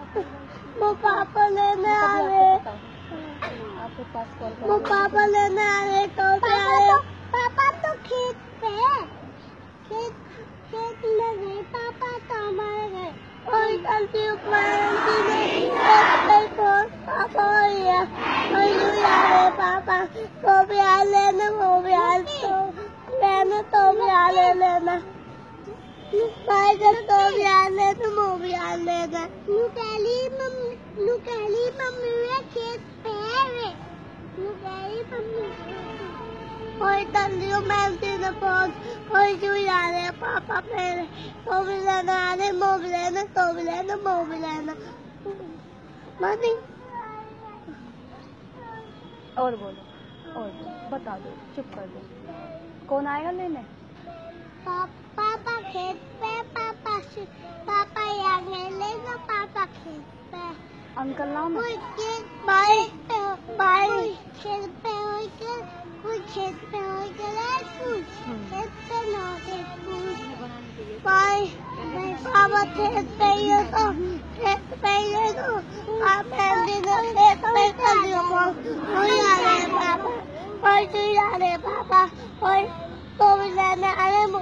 वो पापा लेने आ रहे, आपके पास कॉल कर, वो पापा लेने आ रहे तो पापा तो खेत पे, खेत में गए पापा तो हमारे गए और गलती पापा पापा तो भी आ लेना, वो भी आ लेना, तो भी आ लेना, तो भी आ लेना, वो भी आ लेना। कहली मम्मी वे खेत पे है, मम्मी और तलियों मेहनती ने पहुंच और क्यों जा रहे पापा मेरे, तो भी लेना आ रहे, वो भी लेना, तो भी लेना, वो भी लेना। मम्मी और बोलो, और बता दो, चुप कर दो। कौन आएगा लेने? पापा खेत पे, पापा आगे लेना, पापा खेत पे। अंकल नाम बाई खेत पे होकर, कुछ खेत पे होकर, कुछ खेत पे ना बाई पापा खेत पे ही हो तो खेत पे ही है तो आप खेत पे कर दियो, वही आ रहे पापा, और क्यों आ रहे पापा, और तो भी लेने आ रहे,